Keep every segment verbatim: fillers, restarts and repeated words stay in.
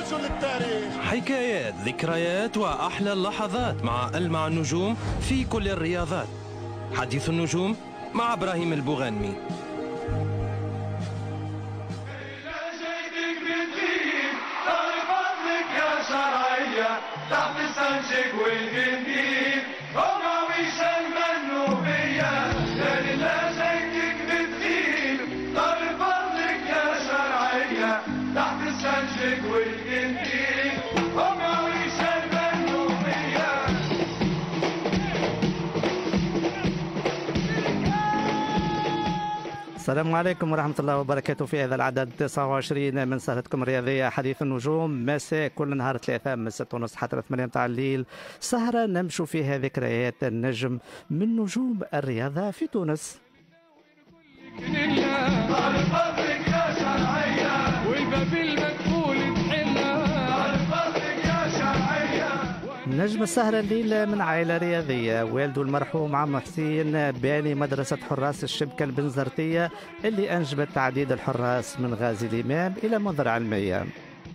رجل التاريخ. حكايات، ذكريات وأحلى اللحظات مع ألمع النجوم في كل الرياضات. حديث النجوم مع إبراهيم البوغانمي. تحت السنجق والجنديد هما ويشان منو بيا لان لا شيكك بتخيل طال فضلك يا شرعية تحت السنجق والجنديد هما ويشان منو بيا. السلام عليكم ورحمة الله وبركاته. في هذا العدد تسعة وعشرين من سهرتكم الرياضية حديث النجوم، مساء كل نهار ثلاثاء من ستة ونص حتى ثمانية متاع الليل، سهرة نمشوا فيها ذكريات النجم من نجوم الرياضة في تونس. نجم السهرة الليلة من عائلة رياضية، والده المرحوم عم حسين باني مدرسة حراس الشبكة البنزرتية اللي أنجبت تعديد الحراس من غازي الإمام إلى منظر علمية.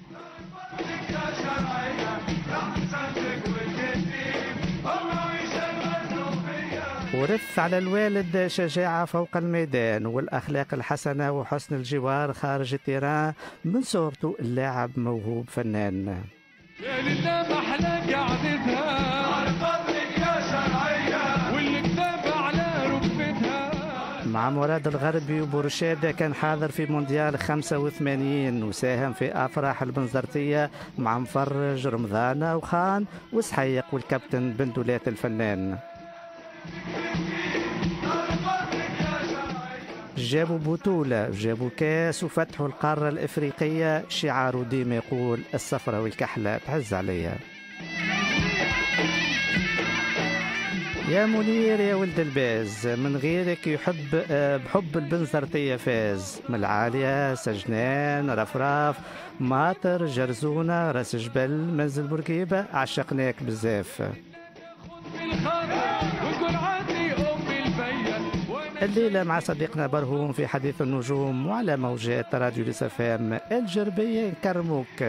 ورث على الوالد شجاعة فوق الميدان والأخلاق الحسنة وحسن الجوار خارج التيران، من صورته اللاعب موهوب فنان. يا لله محلى قعدتها على فضلك يا شرعية والكتاب على ركبتها. مع مراد الغربي وبورشادة كان حاضر في مونديال خمسة وثمانين وساهم في أفراح البنزرتية مع مفرج رمضانة وخان وسحيق والكابتن بندولات الفنان. جابوا بطولة، جابوا كاس وفتحوا القارة الإفريقية، شعاره ديما يقول الصفرة والكحلة تعز عليا. يا منير يا ولد الباز، من غيرك يحب بحب البنزرتية فاز، من العالية سجنان رفراف ماطر جرزونة راس جبل منزل بورقيبة عشقناك بزاف. الليلة مع صديقنا برهوم في حديث النجوم وعلى موجات راديو لسفام الجربية نكرموك.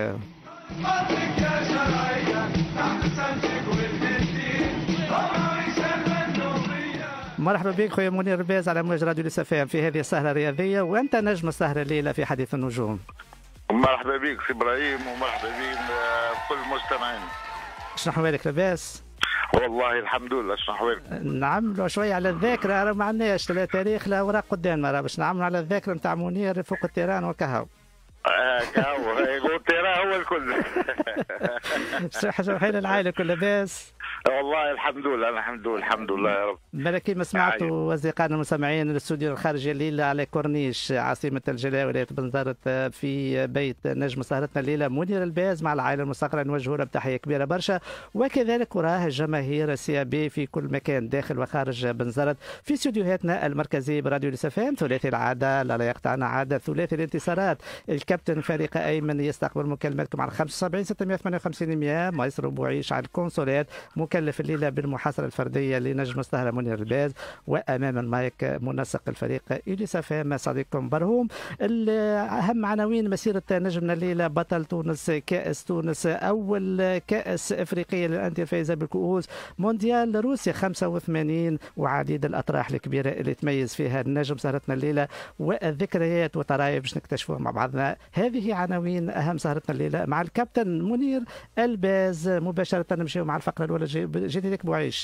مرحبا بك خويا منير الباز على موجة راديو لسفام في هذه السهرة الرياضية، وأنت نجم السهرة الليلة في حديث النجوم. مرحبا بك سي إبراهيم ومرحبا بك بكل المستمعين. شنو أحوالك لاباس؟ والله الحمد لله. شنو احوالك؟ نعملوا شويه على الذاكره، راه ما عندناش لا تاريخ لا اوراق قدامنا، راه باش نعملوا على الذاكره نتاع منير فوق التيران وكهو. اه كهو يقول التيران هو الكل. صحة وحيل العائله كل لاباس؟ والله الحمد لله الحمد لله الحمد لله يا رب. ملكي ما سمعتوا اصدقائنا المستمعين الاستوديو الخارجي الليله على كورنيش عاصمه الجلاء ولايه بنزرت في بيت نجم سهرتنا الليله منير الباز مع العائله المستقره، نوجهوا له بتحيه كبيره برشا، وكذلك وراه جماهير سي بي في كل مكان داخل وخارج بنزرت في استوديوهاتنا المركزيه براديو لسفام. ثلاثي العاده لا يقطعنا عاده، ثلاثي الانتصارات، الكابتن فريق ايمن يستقبل مكالمتكم على خمسة وسبعين ستمائة وثمانية وخمسين مئة، مايسترو بوعيش على الكونسولات مكلف الليله بالمحاصره الفرديه لنجم السهره منير الباز، وامام المايك منسق الفريق اليسافام صديقكم برهوم. اهم عناوين مسيره نجمنا الليله: بطل تونس، كاس تونس، اول كاس افريقيه للانديه الفائزه بالكؤوس، مونديال روسيا خمسة وثمانين، وعديد الاطراح الكبيره اللي تميز فيها النجم سهرتنا الليله، والذكريات وطرايف باش نكتشفوها مع بعضنا. هذه عناوين اهم سهرتنا الليله مع الكابتن منير الباز. مباشره نمشيو مع الفقره الاولى. جيتي لك بوعيش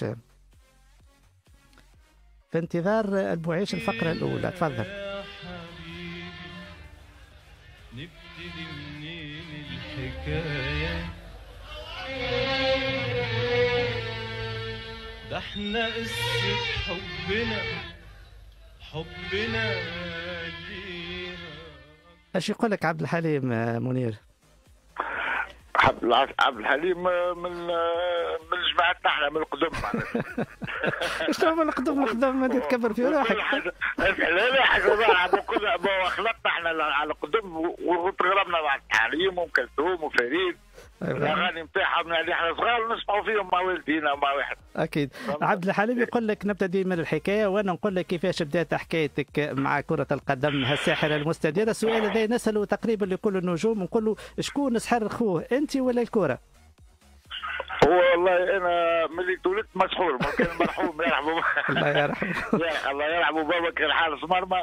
في انتظار البوعيش الفقرة الأولى، تفضل. نبتدي منين الحكاية؟ ده احنا قصة حبنا حبنا ليها. ايش يقول لك عبد الحليم منير؟ عبد الحليم من من جماعتنا احنا من القدم. شنو من القدم؟ القدم ما تتكبر في روحك. لا لا حاجه خلقنا احنا على القدم وتغربنا مع الحليم وام كلثوم وفريد الاغاني نتاعهم يعني احنا صغار نسمعوا فيهم مع والدينا ومع واحد. اكيد. عبد الحليم يقول لك نبتدي من الحكايه وانا نقول لك كيفاش بدات حكايتك مع كره القدم الساحره المستديره. السؤال هذا نساله تقريبا لكل النجوم، نقول له شكون سحر خوه، انت ولا الكره؟ هو والله انا ملي تولدت مسحور، ما كان مرحوم يرحمه الله يرحمه. الله يرحمه بابا كان حارس مرمى.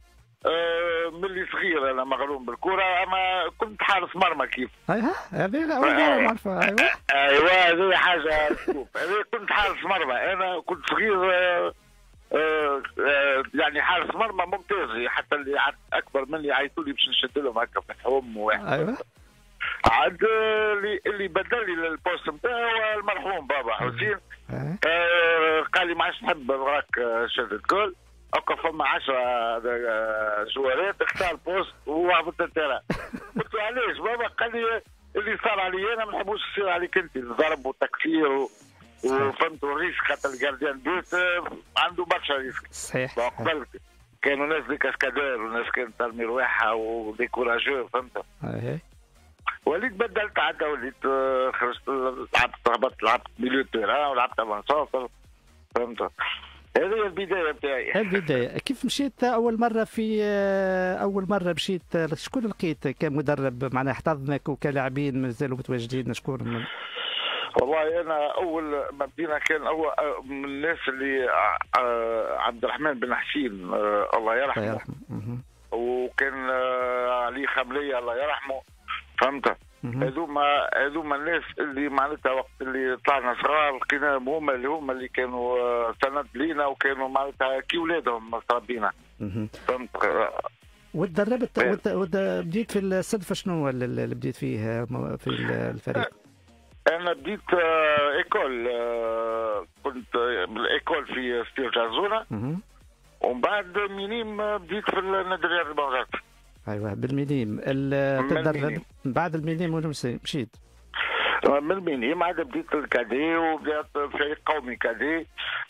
آه ملي صغير انا مغروم بالكره، اما كنت حارس مرمى كيف. ايوه هذه اول مره نعرفها. ايوه ايوه هذه حاجه تشوف. انا كنت حارس مرمى، انا كنت صغير. آه آه آه يعني حارس مرمى ممتاز، حتى اللي اكبر مني يعيطوا لي باش نشد لهم هكا فتحهم واحد. ايوه عاد اللي اللي بدل لي البوست نتاعو المرحوم بابا حسين. آه قال لي ما عادش نحب نراك شدت جول، هكا فما عشرة جوارات اختار بوست وهبط التيران. قلت له علاش بابا؟ قال لي اللي صار علي انا ما نحبوش يصير عليك انت، ضرب وتكفير وفهمت الريسك، خاطر الجارديان بيت عنده برشا ريسك. صحيح. قبل كانوا ناس دي كاسكادور وناس كانت ترمي رواحها وديكوراجور فهمت. اي وليت بدلت عاد، وليت خرجت لعبت هبطت لعبت ميليو تيران ولعبت افانسونتر فهمت. هذه هي البدايه بتاعي. البدايه كيف مشيت اول مره في اول مره مشيت شكون لقيت كمدرب معناها احتضنك وكلاعبين مازالوا متواجدين شكون من... والله انا اول ما بدينا كان اول من الناس اللي عبد الرحمن بن حسين الله يرحمه. الله يرحمه. وكان علي خمليه الله يرحمه فهمت. هذوما هذوما الناس اللي معناتها وقت اللي طلعنا صغار لقيناهم هما اللي هما اللي كانوا سند لينا وكانوا معناتها كي ولادهم تربينا فهمت. وتدربت بديت في الصنف شنو اللي بديت فيه في الفريق؟ انا بديت ايكول، كنت بالايكول في ستيل جازونا، ومن بعد مينيم بديت في النادي الرياضي البنغاز. ايوه بالمينيم تدرب بعد المينيم وين مشيت؟ من المينيم عاد بديت الكادي وبدات فريق قومي كادي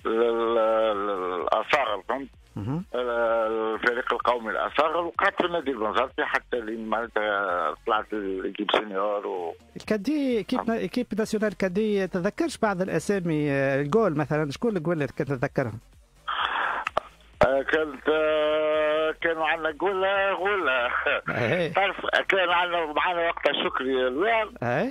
الاصاغر فهمت. الفريق القومي الاصاغر وقعدت في النادي البنزرتي حتى لين معناتها طلعت الايكيب سينيور و... الكادي كيب ايكيب ناسيونال كادي تذكرش بعض الاسامي الجول مثلا شكون الجول اللي كنت تتذكرهم؟ كانت كانوا عندنا جولا غولا تعرف كان عندنا معنا وقتها شكري الوان اي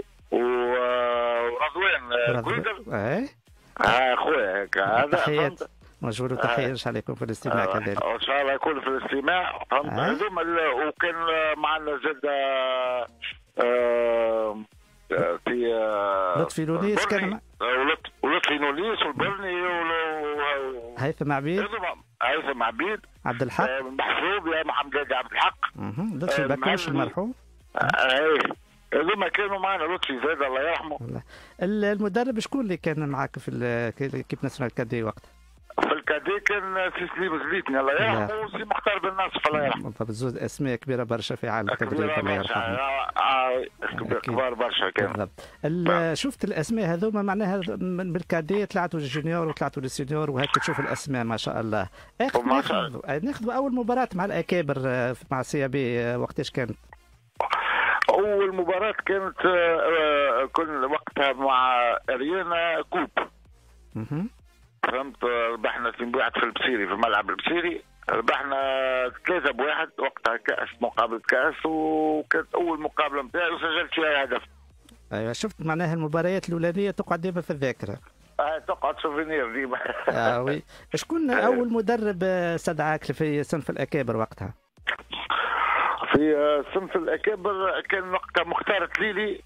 ورضوان جودر اي اه خويا هيك هذا تحيات مجهول وتحيات عليكم في الاستماع كذلك ان شاء الله يكون في الاستماع فهمت. هذوما وكان معنا زاد في لطفي لونيس كان ولطفي لونيس والبرني هيثم عبيد هيثم عبيد عبد الحق محفوظ يا محمد هادي عبد الحق لطفي بكوش المرحوم. ايه هذوما كانوا معنا لطفي زاد الله يرحمه. والله المدرب شكون اللي كان معك في الكيب ناسيونال كادي وقتها؟ في الكادي كان سي سليم زليتني الله يرحمه وسي مختار بن ناصف الله يرحمه. بالضبط زوج اسماء كبيره برشا في عالم التدريب الله يرحمه. كبار برشا كانوا. بالضبط. شفت الاسماء هذوما معناها من الكادي طلعتوا للجونيور وطلعتوا للسينيور وهيك تشوف الاسماء ما شاء الله. ناخذ ناخذ اول مباراه مع الاكابر مع سي بي وقتاش كانت؟ اول مباراه كانت كنا وقتها مع اريانا كوب. اها فهمت. ربحنا في واحد في البصيري في ملعب البصيري، ربحنا ثلاثة بواحد وقتها كأس مقابلة كأس، وكانت أول مقابلة نتاعي وسجلت فيها هدف. أيوة شفت معناها المباريات الأولانية تقعد ديما في الذاكرة. آه تقعد سوفينير ديما. آه وي. شكون أول مدرب استدعاك في صنف الأكابر وقتها؟ في صنف الأكابر كان وقتها مختار تليلي.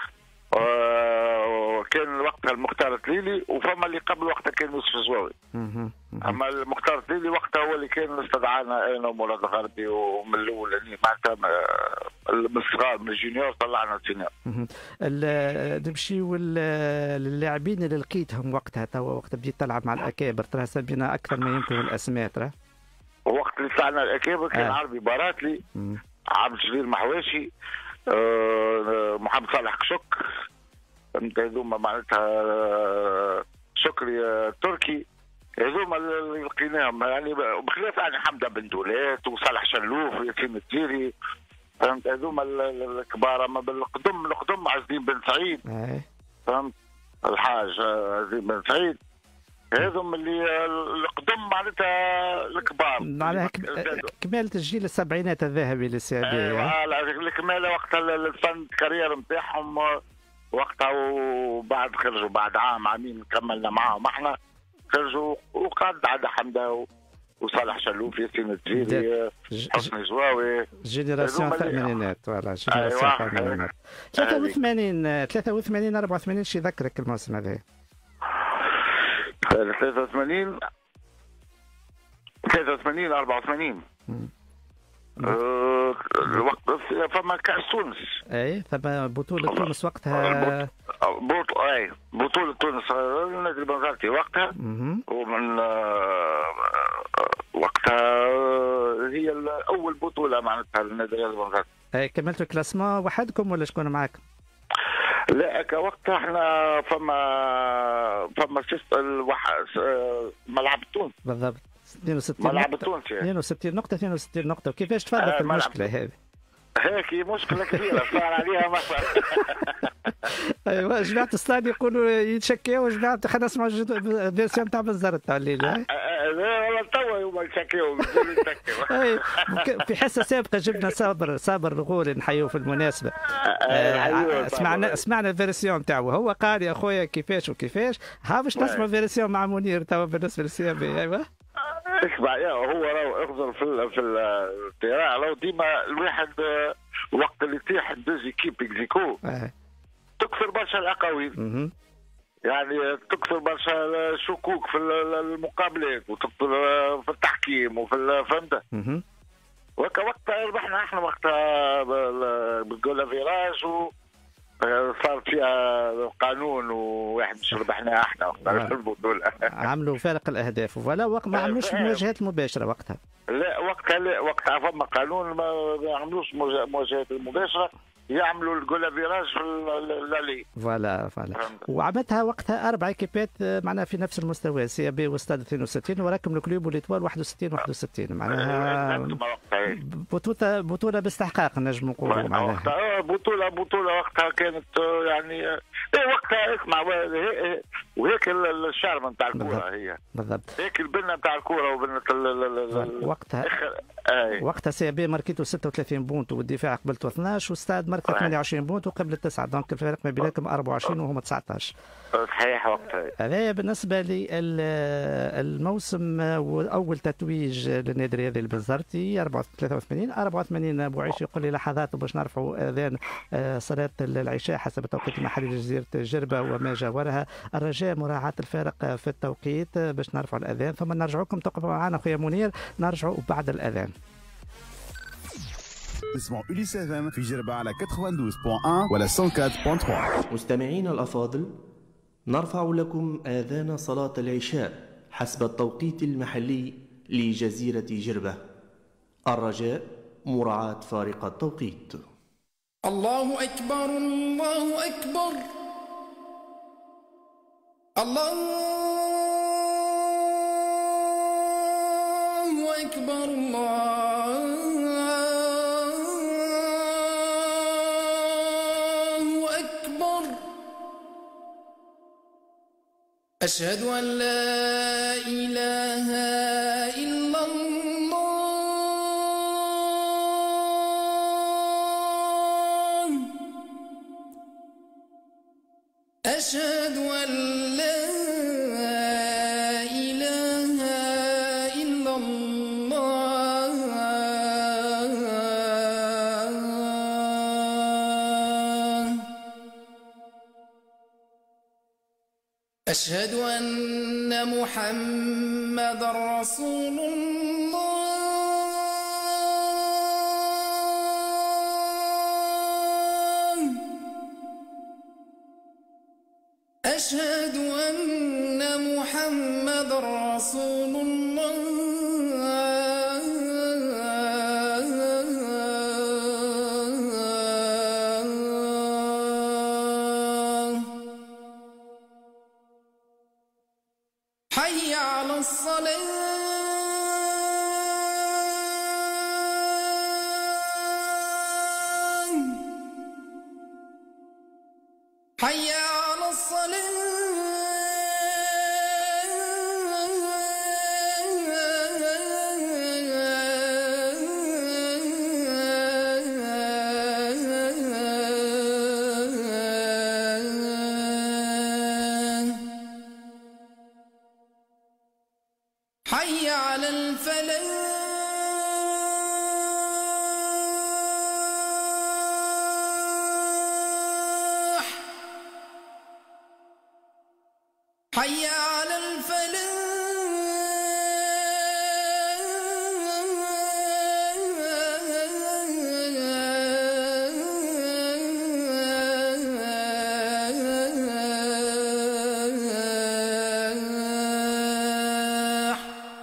آه كان وقتها المختار تليلي، وفما اللي قبل وقتها كان يوسف الزواوي. اما المختار تليلي وقتها هو اللي كان استدعانا انا ومراد الغربي، ومن الاول معناتها من الصغار من الجونيور طلعنا السينيور. نمشيو للاعبين اللي لقيتهم وقتها توا وقت بديت تلعب مع الاكابر، ترى سبينا اكثر ما يمكن الاسماء ترى. وقت اللي طلعنا الاكابر كان آه. عربي باراتلي، عبد الجليل محواشي، آه محمد صالح كشك، فهمت. هذوما معناتها شكري تركي، هذوما اللي لقيناهم يعني بخلاف يعني حمده بن دولات وصالح شلوف وياسين التيري فهمت هذوما الكبار. اما بالقدم القدم عزيز بن سعيد اي فهمت الحاج عزيز بن سعيد هذم اللي القدم معناتها الكبار معناها كمالة الجيل السبعينات الذهبي للسي بي. ايوه الكمالة وقتها الفن كارير نتاعهم وقتها، وبعد خرجوا بعد عام عامين كملنا معاهم احنا خرجوا وقعد عدا حمده وصالح شلوف ياسين التجيري حسني زواوي جينيراسيون الثمانينات فوالا جينيراسيون الثمانينات. ثلاثة وثمانين ثلاثة وثمانين أربعة وثمانين شي يذكرك الموسم هذا؟ ثلاثة وثمانين ثلاثة وثمانين أربعة وثمانين الوقت فما كأس تونس. اي ثم بطولة تونس وقتها بطولة اي بطولة تونس النادي البنزرتي وقتها ومن وقتها هي أول بطولة معناتها للنادي البنزرتي. اي كملتوا الكلاسمون وحدكم ولا شكون معاكم؟ لا وقتها احنا فما فما ملعب تونس بالضبط اثنين وستين ملعب نقطة. التونسي اثنين وستين نقطة اثنين وستين نقطة. وكيفاش تفادت آه المشكلة هذه؟ هيك مشكلة كبيرة صار عليها مثلا. ايوه جماعة الصاد يقولوا يتشكيوا جماعة خلينا نسمعوا الفيرسيون تاع بنزرت تاع الليلة. لا والله توا هما يتشكيوا اي في حصة سابقة جبنا صابر صابر الغولي نحيوه في المناسبة. سمعنا سمعنا الفيرسيون تاعو هو قال يا خويا كيفاش وكيفاش ها باش نسمع فيرسيون مع منير توا بالنسبة للسي بي. ايوه اسمع يا هو راهو اخضر في في الطيران راهو ديما الواحد وقت اللي يطيح دوز كيب اكزيكو تكثر برشا الاقاويل يعني تكثر برشا الشكوك في المقابلات وتكثر في التحكيم وفي فهمت وهكا وقتها ربحنا احنا وقتها بالجول فيراج و صار فيها قانون وواحد مش ربحناه احنا وقتها في البطوله. عملوا فارق الاهداف ولا وقت ما عملوش المواجهات المباشره وقتها. لا وقتها لا وقتها فما قانون ما عملوش مواجهات المباشره يعملوا الجول فيراج في اللالي. فوالا فوالا وعملتها وقتها اربع ايكيبات معناها في نفس المستوى سي بي واستاد اثنين وستين وراكم الكلوب والإيطوال واحد وستين واحد وستين معناها بطوله بطوله باستحقاق نجم نقولوا معناها بطوله بطوله وقتها كانت يعني ايه وقتها اسمع وهيك الشارم نتاع الكوره هي بالضبط هيك البنه نتاع الكوره وبنه وقتها وقتها سي بي ماركيتو ستة وثلاثين بونت والدفاع قبلته اثناش واستاد ماركت ثمانية وعشرين بونت وقبل تسعة دونك الفارق ما بيناتهم أربعة وعشرين وهم تسعة عشر. صحيح وقتها هذا بالنسبه للموسم واول تتويج للنادي الرياضي البنزرتي ثلاثة وثمانين أربعة وثمانين. ابو عيش يقول لي لحظات باش نرفعوا اذان صلاه العشاء حسب التوقيت المحلي لجزيره جربه وما جاورها. الرجاء مراعاه الفارق في التوقيت باش نرفعوا الاذان ثم نرجعوكم تقفوا معنا اخويا منير نرجعوا بعد الاذان. اسمعوا أوليس اف ام في جربة على اثنين وثمانين فاصلة واحد ولا مية وأربعة فاصلة ثلاثة. مستمعينا الأفاضل نرفع لكم آذان صلاة العشاء حسب التوقيت المحلي لجزيرة جربة. الرجاء مراعاة فارق التوقيت. الله أكبر الله أكبر الله أكبر الله أكبر أشهد أن لا إله إلا الله أشهد أن لا إله إلا الله أشهد أن محمد رسول الله أشهد أن محمد رسول الله حي على الصلاة حي على الصلاة حي على الفلاح حي على الفلاح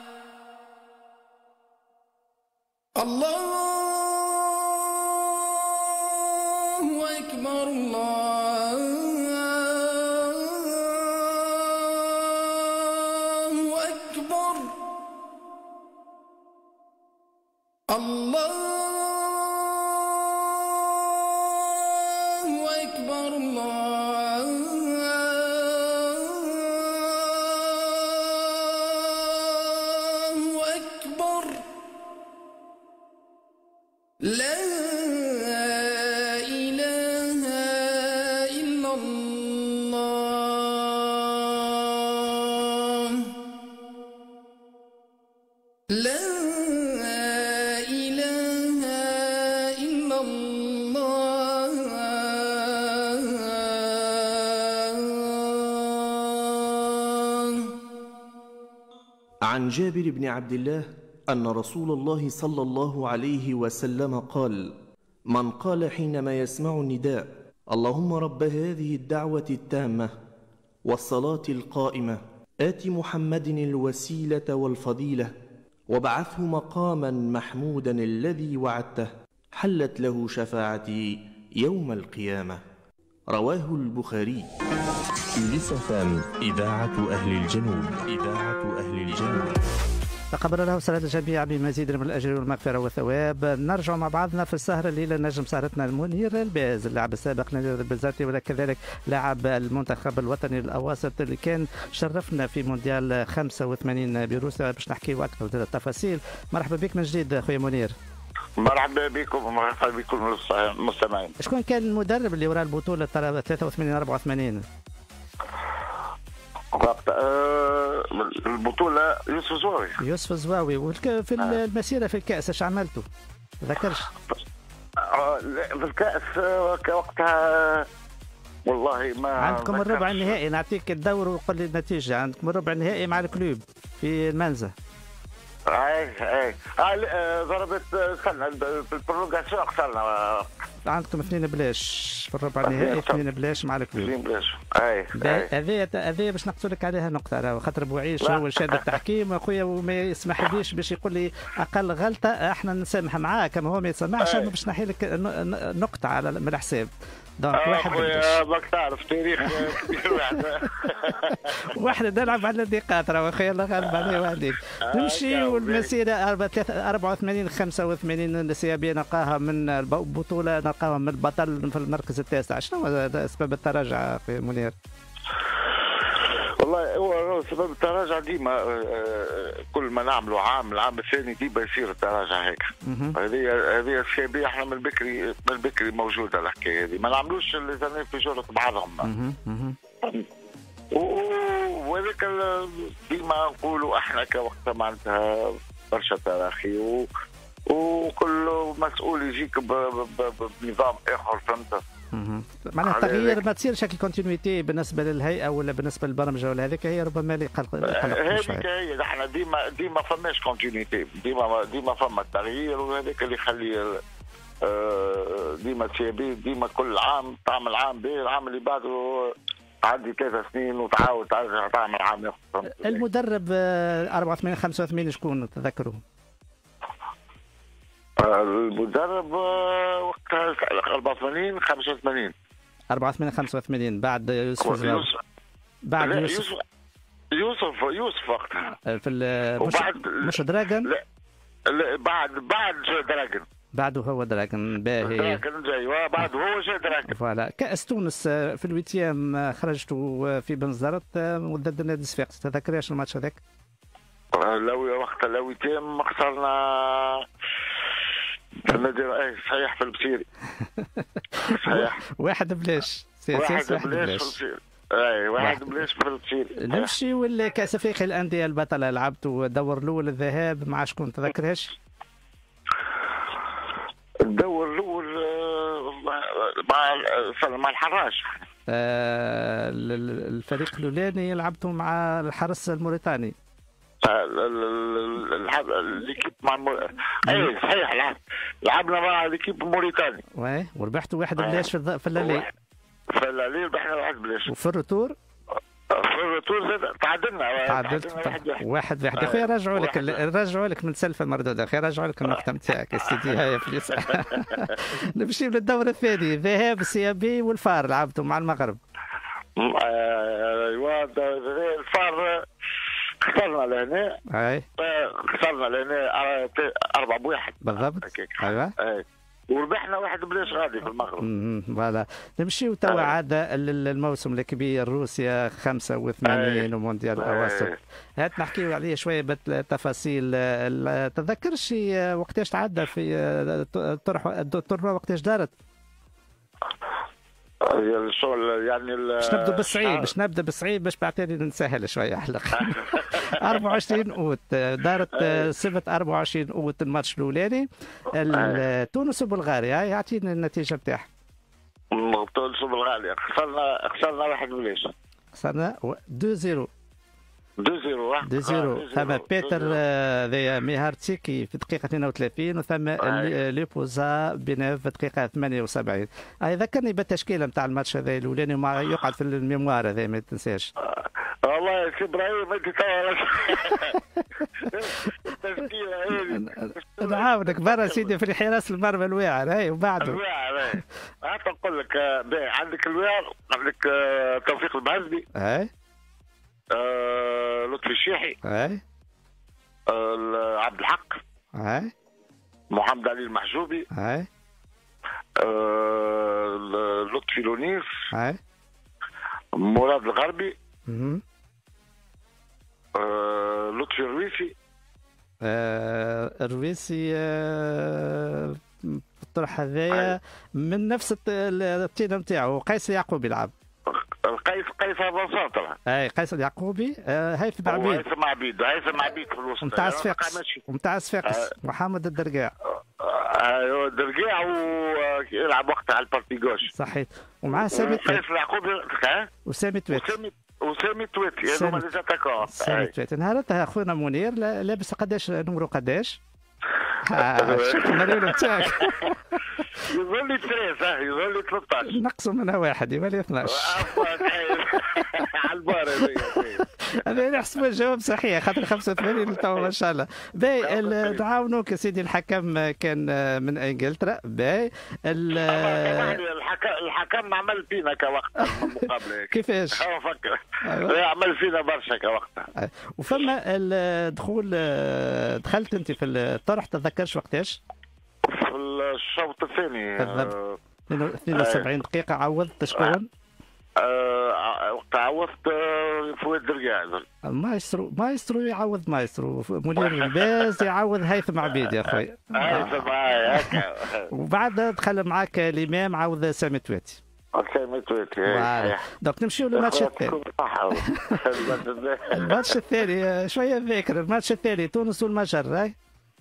الله أكبر الله أكبر الله أكبر الله أكبر لا إله إلا الله لا إله إلا الله عن جابر بن عبد الله أن رسول الله صلى الله عليه وسلم قال: من قال حينما يسمع النداء: اللهم رب هذه الدعوة التامة والصلاة القائمة آت محمد الوسيلة والفضيلة وابعثه مقاما محمودا الذي وعدته حلت له شفاعتي يوم القيامة. رواه البخاري. لسفام إذاعة أهل الجنوب إذاعة أهل الجنوب. تقبل له صلاة الجميع بمزيد من الأجر والمغفرة والثواب. نرجع مع بعضنا في السهرة الليلة نجم سهرتنا المنير الباز، اللاعب السابق نادي البزارتي وكذلك لاعب المنتخب الوطني الأواسط اللي كان شرفنا في مونديال خمسة وثمانين بروسيا. باش نحكيو أكثر من التفاصيل. مرحبا بك من جديد خويا منير. مرحبا بكم ومرحبا بكم المستمعين. شكون كان المدرب اللي وراء البطولة ثلاثة وثمانين أربعة وثمانين؟ وقت آه البطولة يوسف زواوي. يوسف زواوي. وفي المسيرة في الكأس ايش عملتوا؟ ذكرش؟ آه في الكأس وقتها والله ما عندكم الربع النهائي، نعطيك الدور وقل لي النتيجة. عندكم الربع النهائي مع الكلوب في المنزه. اي اي آه ضربت خلنا في البرولونغاسيون خسرنا. عندكم اثنين بلاش في الربع النهائي، اثنين بلاش مع الكلوب. اثنين بلاش. اي هذه هذه باش نقص لك عليها نقطة، راه خاطر بوعيش هو شاد التحكيم اخويا وما يسمحليش باش يقول لي اقل غلطة احنا نسامح معاه، كما هو ما يسمحش باش نحي لك نقطة على من الحساب. دونك واحد خويا باك تعرف تاريخ كبير واحد واحد نلعب على النقاط راه خويا الله غالب عليه وعليك. نمشيو المسيرة أربعة وثمانين خمسة وثمانين الانسيابية نلقاها من البطولة، نلقاها من البطل في المركز التاسع. شنو هو اسباب التراجع في منير؟ والله هو سبب التراجع ديما كل ما نعملوا عام العام الثاني ديما يصير التراجع هيك. هذه هذه السيابيه احنا من بكري من بكري موجوده الحكايه هذه، ما نعملوش اللي في جرة بعضهم. وهذاك ديما نقولوا احنا كوقتها معناتها برشا تراخي و... وكل مسؤول يجيك بنظام اخر فهمت. معناها التغيير ما تصير شكل كونتينيتي بالنسبه للهيئه ولا بالنسبه للبرمجه ولا هذيك هي ربما اللي قلق هذيك هي احنا ديما ديما فماش كونتينيتي، ديما ديما فما التغيير وهذاك اللي يخلي ديما تشابي ديما كل عام تعمل عام باهي، العام اللي بعده عندي ثلاث سنين وتعاود ترجع تعمل عام اخر. المدرب أربعة وثمانين خمسة وثمانين شكون تذكروا؟ المدرب وقتها أربعة وثمانين خمسة وثمانين أربعة وثمانين خمسة وثمانين بعد يوسف زواوي. بعد يوسف يوسف يوسف وقتها في مش مش دراجون. لا لا بعد بعد دراجون بعده هو دراكن باهي. دراكن جاي بعده هو جاي دراكن. فوالا كأس تونس في الويتيام خرجتوا في بنزرت ضد النادي الصفاقسي، تذكريش الماتش هذاك؟ لو وقت الويتيام خسرنا النادي اي صحيح في البصيري. صحيح. واحد بلاش. واحد بلاش. اي واحد بلاش في البصيري. نمشي ولا كأس افريقيا الأندية البطلة لعبتوا الدور الأول الذهاب مع شكون تذكرهاش؟ الدور الاول مع مع الحراش. آه الفريق الاولاني لعبتوا مع الحرس الموريتاني. ليكيب مع مور... اي صحيح لعب. لعبنا مع ليكيب موريتاني. وي وربحتوا واحد بلاش في الض... في الليل. في الليل ربحنا واحد بلاش. وفي الرتور؟ في الرتور زاد تعادلنا. تعادلت واحد واحد واحد يا خويا رجعوا لك رجعوا لك من سلفه مردوده اخي رجعوا لك النقطه نتاعك يا سيدي هاي فلوس. نمشي للدور الثاني ذهاب سي بي والفار لعبتوا مع المغرب. ايوا الفار خسرنا لهنا. اي خسرنا لهنا أربعة بواحد. بالضبط. ايوا. وربحنا واحد بلاش غادي في المغرب. فوالا نمشيو توا عاد الموسم الكبير روسيا خمسة وثمانين ومونديال الاواسط. هات نحكيو عليه شويه بالتفاصيل. تذكرش وقتاش تعدى في الطرح التورنوا وقتاش دارت؟ الشغل يعني باش نبدا بالصعيب باش نبدا بالصعيب باش بعتالي نسهل شويه حلقه. أربعة وعشرين اوت دارت سبت أربعة وعشرين اوت الماتش الاولاني تونس وبلغاريا. يعطيني النتيجه نتاعها. تونس وبلغاريا خسرنا خسرنا واحد بلاش. خسرنا اثنين صفر. اثنين صفر اثنين صفر. ثم بيتر ذي ميهارتسيكي في الدقيقة اثنين وثلاثين وثم ليبوزا بنيف في الدقيقة ثمانية وسبعين. ذكرني بالتشكيلة نتاع الماتش هذا الأولاني وما يقعد في الميموار هذا ما تنساش. والله يا سي ابراهيم انت التشكيلة هذه نعاونك برا سيدي في حراس المرمى الواعر هاي وبعده. الواعر هاي. حتى نقول لك عندك الواعر عندك توفيق المهزبي. اي. آه، لطفي الشيحي. اي. آه، عبد الحق. اي. محمد علي المحجوبي. اي. آه، لطفي لونيس. اي. مراد الغربي. اها. آه، لطفي الرويسي. آه، الرويسي آه، الطرح هذايا من نفس التيم نتاعو. قيس يعقوبي يلعب. قيس قيس افونسون طبعا. اي قيس اليعقوبي. آه هيثم عبيد. هيثم عبيد هيثم عبيد في الوسط. نتاع صفاقس نتاع صفاقس. آه محمد الدرقاع. ايوه الدرقاع ويلعب وقتها على البارتي جوش. صحيح. ومعاه سامي تويت. قيس اليعقوبي وسامي تويت. وسامي تويت هذوما لي زاتاكون. سامي تويت نهارتها اخونا منير لابس قداش نمرو قداش؟ شوف المريول نتاعك. يظل لي ثلاثة يظل لي ثلاثة عشر. نقصوا منها واحد يبقى لي اثناش. على البار هذا نحسب الجواب صحيح خاطر خمسة وثمانين تو ما شاء الله. باهي نعاونوك يا سيدي. الحكم كان من انجلترا. باهي الحكم الحكم عمل فينا كوقتها المقابله. كيفاش؟ افكر عمل فينا برشا كوقتها. وفما الدخول دخلت انت في الطرح تتذكرش وقتاش؟ في الشوط الثاني اثنين وسبعين دقيقة. عوضت شكون؟ وقت عوضت فؤاد الدرقاع. مايسترو مايسترو يعوض مايسترو. منير الباز يعوض هيثم عبيد يا خويا. هيثم هكا. وبعد دخل معك الامام عوض سامي تواتي. سامي تواتي. دونك نمشيو للماتش الثاني. الماتش الثاني شوية ذاكر. الماتش الثاني تونس والمجر. هاي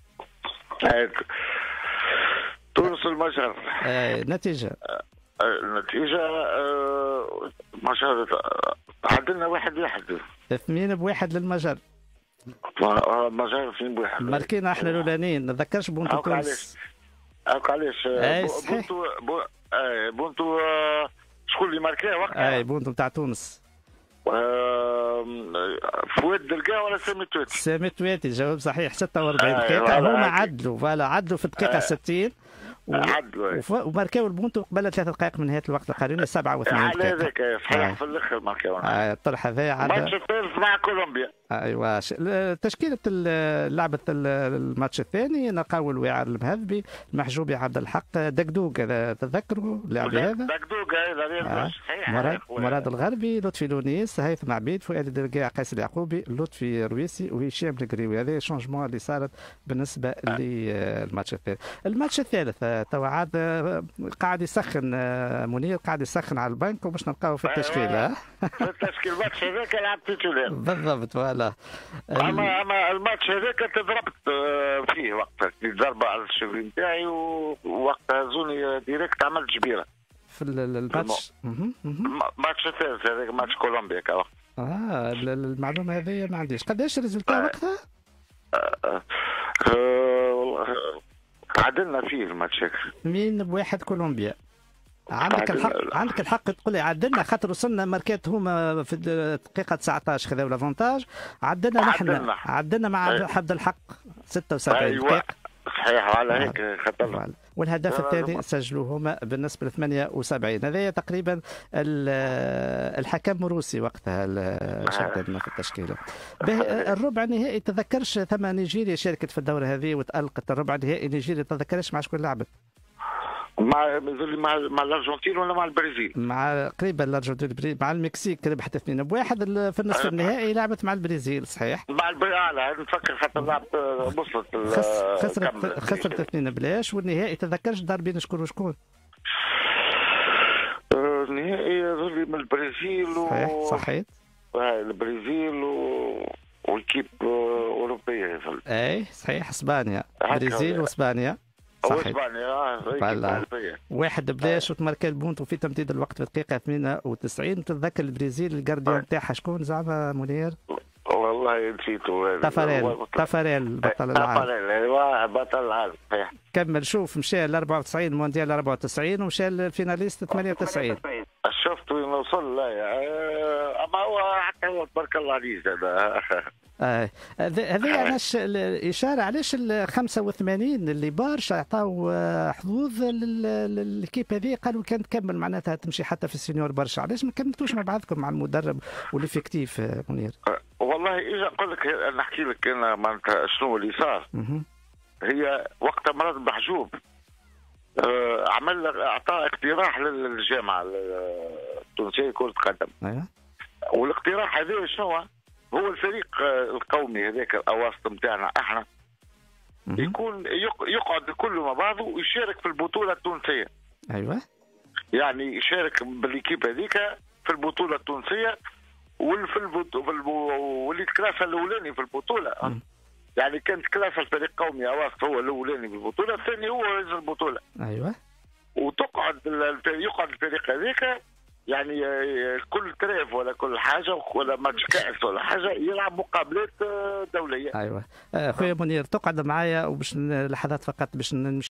تونس والمجر. نتيجة النتيجة ما شاء الله تعادلنا واحد واحد. اثنين بواحد للمجر. المجر اثنين بواحد. ماركينا احنا الاولانيين. نتذكرش بونتو تونس. هاك علاش. بونتو بونتو شكون اللي ماركاه وقتها؟ اي بونتو تاع تونس. فؤاد الدرقاع ولا سامي تواتي؟ سامي تواتي جواب صحيح. ستة وأربعين دقيقة. هما عدلوا فوالا عدلوا في الدقيقة ستين. عدلوا وماركاو البونتو قبل ثلاث دقائق من نهايه الوقت القانوني سبعة وثمانين دقيقة. على هذاك صحيح في الاخر ماركاو. الطرح هذايا الماتش الثالث مع كولومبيا. ايوا تشكيله لعبه الماتش الثاني نلقاو الوعر المهذبي المحجوبي عبد الحق دقدوق هذا تذكروا اللاعب هذا دقدوق هذا صحيح مراد مراد الغربي لطفي لونيس هيثم عبيد فؤاد الدرقاع قيس اليعقوبي لطفي رويسي وهشام القريوي هذا شونجمون اللي صارت بالنسبه آه. للماتش الثالث. الماتش الثالث تو عاد قاعد يسخن منير قاعد يسخن على البنك وباش نلقاو في التشكيل. في التشكيل الماتش هذاك لعب تيتولير بالضبط. فوالا اما اما الماتش هذاك تضربت فيه وقتها ضربه على الشغل نتاعي ووقتها زوني ديريكت عملت جبيره في الماتش. الماتش الثالث هذاك ماتش كولومبيا كا وقت. اه المعلومه هذه ما عنديش. قداش الريزلتا وقتها؟ عدلنا فيه الماتش هذاك مين بواحد كولومبيا. عندك الحق عندك الحق تقول لي عدلنا خاطر وصلنا ماركات هما في الدقيقه تسعطاش خذاو لافونتاج. عدلنا نحن عدلنا مع عبد الحق ستة وسبعين دقيقه. صحيح على هيك خطرنا. والهدف الثاني سجلوه هما بالنسبه ل ثمانية وسبعين. هذا تقريبا الحكم روسي وقتها شددنا في التشكيله. الربع النهائي تذكرش ثم نيجيريا شاركت في الدوره هذه وتألقت. الربع النهائي نيجيريا تذكرش مع شكون لعبت؟ مع مع مع الارجنتين ولا مع البرازيل؟ مع قريبا الارجنتين مع المكسيك ربحت اثنين بواحد. في النصف النهائي لعبت مع البرازيل صحيح؟ مع البرازيل نفكر خاطر لعبت وصلت خسرت خسرت اثنين بلاش. والنهائي تذكرش دار بين شكون وشكون؟ النهائي يظل من البرازيل و... صحيح صحيح البرازيل و... والكيب اوروبيه يظل. اي صحيح اسبانيا البرازيل واسبانيا صحيح. اسبانيا واحد بلاش وتماركا البونت وفي تمديد الوقت في الدقيقه ثمانية وتسعين. تتذكر البرازيل الجارديان تاعها شكون زعما منير؟ والله نسيته. تافاريل تافاريل بطل العالم. تافاريل ايوا بطل العالم صحيح. كمل شوف مشى ل أربعة وتسعين مونديال أربعة وتسعين ومشى للفيناليست ثمانية وتسعين. شفت وين وصل. لا اما هو حتى هو تبارك الله عليه هذا. اه هذه علاش الاشاره علاش ال خمسة وثمانين اللي برشا عطاو حظوظ للكيب هذه قالوا كان تكمل معناتها تمشي حتى في السينيور برشا. علاش ما كملتوش مع بعضكم مع المدرب والافكتيف منير؟ والله اجا نقول لك نحكي لك انا معناتها شنو اللي صار. هي وقتها مرض محجوب آه عمل اعطى اقتراح للجامعه التونسيه كره القدم. ايوه والاقتراح هذا شنو هو الفريق القومي هذاك الأواسط نتاعنا احنا يكون يقعد كله مع بعضه ويشارك في البطوله التونسيه. ايوه يعني يشارك بالكيب هذيك في البطوله التونسيه والفي البطوله واللي تكلافه الاولاني في البطوله. مم. يعني كان تكلافه الفريق القومي أواسط هو الاولاني في البطوله الثاني هو رئيس البطوله. ايوه وتقعد يقعد الفريق هذاك يعني كل تريف ولا كل حاجه ولا ماتش كاس ولا حاجه يلعب مقابلات دوليه. ايوه خويا منير تقعد معايا وباش لحظات فقط باش نمشي